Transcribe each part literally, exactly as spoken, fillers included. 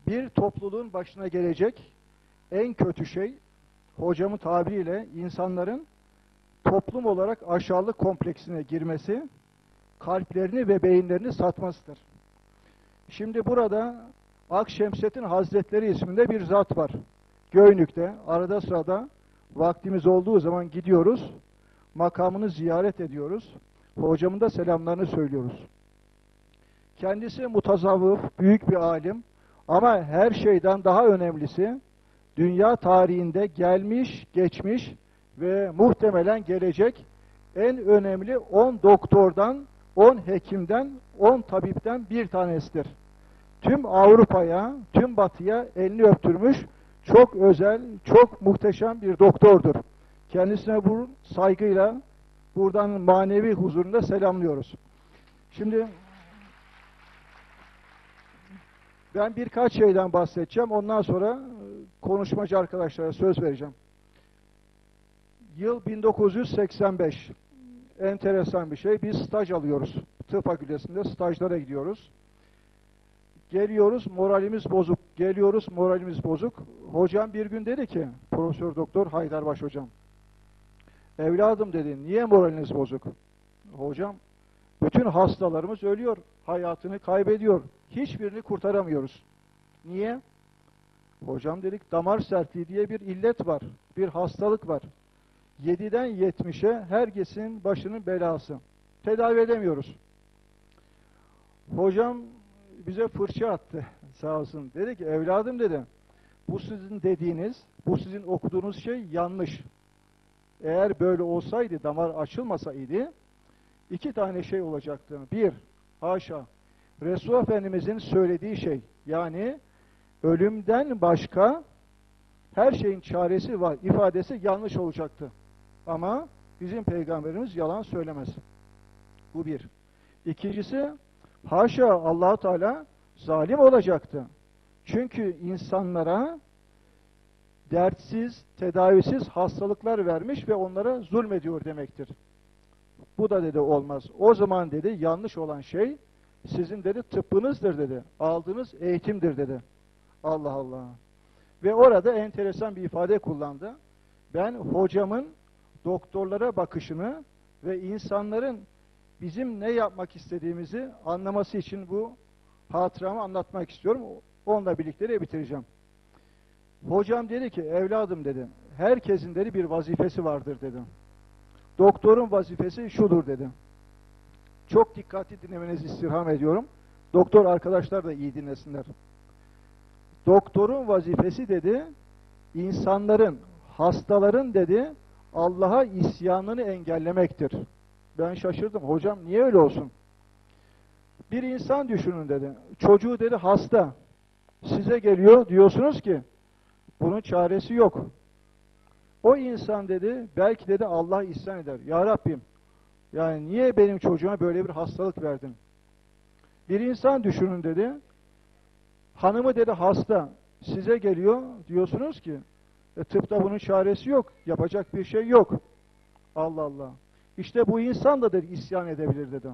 Bir topluluğun başına gelecek en kötü şey, hocamın tabiriyle, insanların toplum olarak aşağılık kompleksine girmesi, kalplerini ve beyinlerini satmasıdır. Şimdi burada Akşemseddin Hazretleri isminde bir zat var. Göynük'te arada sırada vaktimiz olduğu zaman gidiyoruz, makamını ziyaret ediyoruz. Hocamın da selamlarını söylüyoruz. Kendisi mutazavvıf, büyük bir alim ama her şeyden daha önemlisi dünya tarihinde gelmiş, geçmiş ve muhtemelen gelecek en önemli on doktordan, on hekimden, on tabipten bir tanesidir. Tüm Avrupa'ya, tüm Batı'ya elini öptürmüş, çok özel, çok muhteşem bir doktordur. Kendisine bu saygıyla, buradan manevi huzurunda selamlıyoruz. Şimdi ben birkaç şeyden bahsedeceğim, ondan sonra konuşmacı arkadaşlara söz vereceğim. Yıl bin dokuz yüz seksen beş. Enteresan bir şey. Biz staj alıyoruz. Tıp fakültesinde stajlara gidiyoruz. Geliyoruz, moralimiz bozuk. Geliyoruz, moralimiz bozuk. Hocam bir gün dedi ki, Profesör Doktor Haydarbaş hocam, evladım dedi, niye moraliniz bozuk? Hocam, bütün hastalarımız ölüyor, hayatını kaybediyor. Hiçbirini kurtaramıyoruz. Niye? Hocam dedik, damar sertliği diye bir illet var, bir hastalık var. yediden yetmişe herkesin başının belası. Tedavi edemiyoruz. Hocam bize fırça attı sağ olsun. Dedi ki, evladım dedi, bu sizin dediğiniz, bu sizin okuduğunuz şey yanlış. Eğer böyle olsaydı, damar açılmasaydı, iki tane şey olacaktı. Bir, haşa, Resulullah Efendimizin söylediği şey, yani ölümden başka her şeyin çaresi var ifadesi yanlış olacaktı. Ama bizim peygamberimiz yalan söylemez. Bu bir. İkincisi, haşa Allah-u Teala zalim olacaktı. Çünkü insanlara dertsiz, tedavisiz hastalıklar vermiş ve onlara zulmediyor demektir. Bu da dedi olmaz. O zaman dedi yanlış olan şey sizin dedi tıbbınızdır dedi. Aldığınız eğitimdir dedi. Allah Allah. Ve orada enteresan bir ifade kullandı. Ben hocamın doktorlara bakışını ve insanların bizim ne yapmak istediğimizi anlaması için bu hatıramı anlatmak istiyorum. Onunla birlikte de bitireceğim. Hocam dedi ki, evladım dedi, herkesin dedi bir vazifesi vardır dedi. Doktorun vazifesi şudur dedi. Çok dikkatli dinlemenizi istirham ediyorum. Doktor arkadaşlar da iyi dinlesinler. Doktorun vazifesi dedi, insanların, hastaların dedi, Allah'a isyanını engellemektir. Ben şaşırdım. Hocam niye öyle olsun? Bir insan düşünün dedi. Çocuğu dedi hasta. Size geliyor diyorsunuz ki bunun çaresi yok. O insan dedi belki dedi Allah isyan eder. Ya Rabbim yani niye benim çocuğuma böyle bir hastalık verdin? Bir insan düşünün dedi. Hanımı dedi hasta. Size geliyor diyorsunuz ki e, tıpta bunun çaresi yok. Yapacak bir şey yok. Allah Allah. İşte bu insan da dedi isyan edebilir dedi.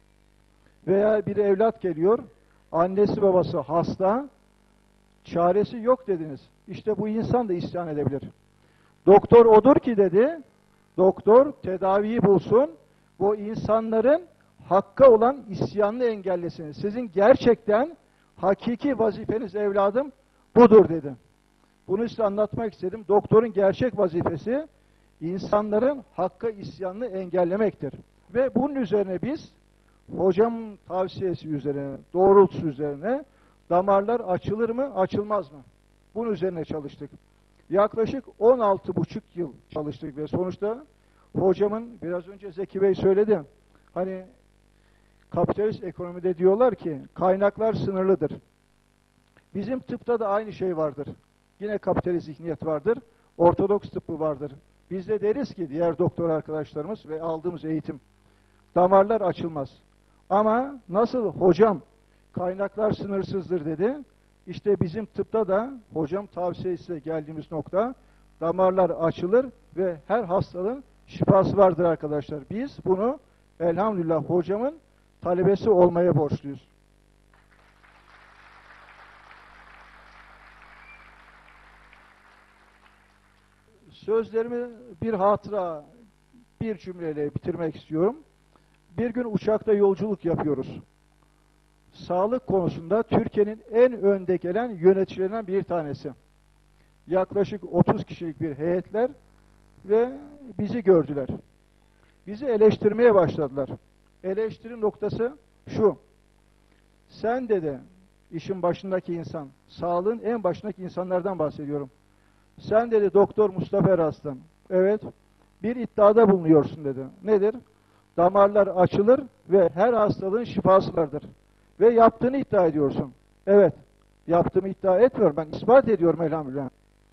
Veya bir evlat geliyor. Annesi babası hasta. Çaresi yok dediniz. İşte bu insan da isyan edebilir. Doktor odur ki dedi. Doktor tedaviyi bulsun. Bu insanların hakka olan isyanını engellesin. Sizin gerçekten hakiki vazifeniz evladım budur dedi. Bunu size anlatmak istedim. Doktorun gerçek vazifesi insanların hakka isyanını engellemektir. Ve bunun üzerine biz hocam tavsiyesi üzerine, doğrultusu üzerine damarlar açılır mı, açılmaz mı? Bunun üzerine çalıştık. Yaklaşık on altı buçuk yıl çalıştık ve sonuçta hocamın biraz önce Zeki Bey söyledi. Hani kapitalist ekonomide diyorlar ki kaynaklar sınırlıdır. Bizim tıpta da aynı şey vardır. Yine kapitalist zihniyet vardır. Ortodoks tıbbı vardır. Biz de deriz ki diğer doktor arkadaşlarımız ve aldığımız eğitim damarlar açılmaz. Ama nasıl hocam kaynaklar sınırsızdır dedi. İşte bizim tıpta da hocam tavsiyesiyle geldiğimiz nokta damarlar açılır ve her hastalığın şifası vardır arkadaşlar. Biz bunu elhamdülillah hocamın talebesi olmaya borçluyuz. Sözlerimi bir hatıra, bir cümleyle bitirmek istiyorum. Bir gün uçakta yolculuk yapıyoruz. Sağlık konusunda Türkiye'nin en önde gelen yöneticilerinden bir tanesi. Yaklaşık otuz kişilik bir heyetler ve bizi gördüler. Bizi eleştirmeye başladılar. Eleştiri noktası şu: sen dedi, işin başındaki insan, sağlığın en başındaki insanlardan bahsediyorum. Sen dedi Doktor Mustafa Eraslan, evet, bir iddiada bulunuyorsun dedi. Nedir? Damarlar açılır ve her hastalığın şifası vardır. Ve yaptığını iddia ediyorsun. Evet, yaptığımı iddia etmiyorum. Ben ispat ediyorum elhamdülillah.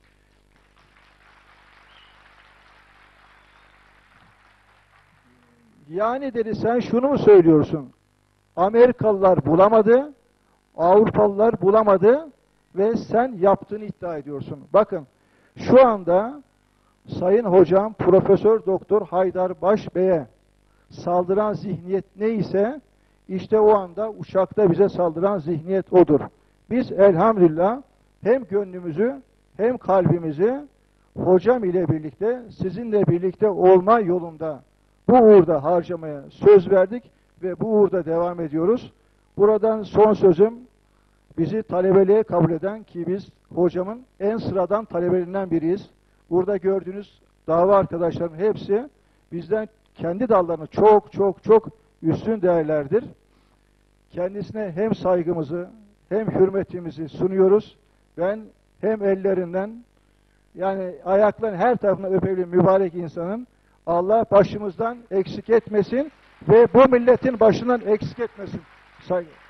Yani dedi, sen şunu mu söylüyorsun? Amerikalılar bulamadı, Avrupalılar bulamadı ve sen yaptığını iddia ediyorsun. Bakın, şu anda Sayın Hocam Profesör Doktor Haydar Baş Bey'e saldıran zihniyet neyse, işte o anda uçakta bize saldıran zihniyet odur. Biz elhamdülillah hem gönlümüzü hem kalbimizi hocam ile birlikte, sizinle birlikte olma yolunda bu uğurda harcamaya söz verdik ve bu uğurda devam ediyoruz. Buradan son sözüm, bizi talebeliğe kabul eden, ki biz hocamın en sıradan talebelerinden biriyiz. Burada gördüğünüz dava arkadaşlarının hepsi bizden kendi dallarını çok çok çok üstün değerlerdir. Kendisine hem saygımızı hem hürmetimizi sunuyoruz. Ben hem ellerinden, yani ayakların her tarafından öpebilen mübarek insanın Allah başımızdan eksik etmesin ve bu milletin başından eksik etmesin. Saygı.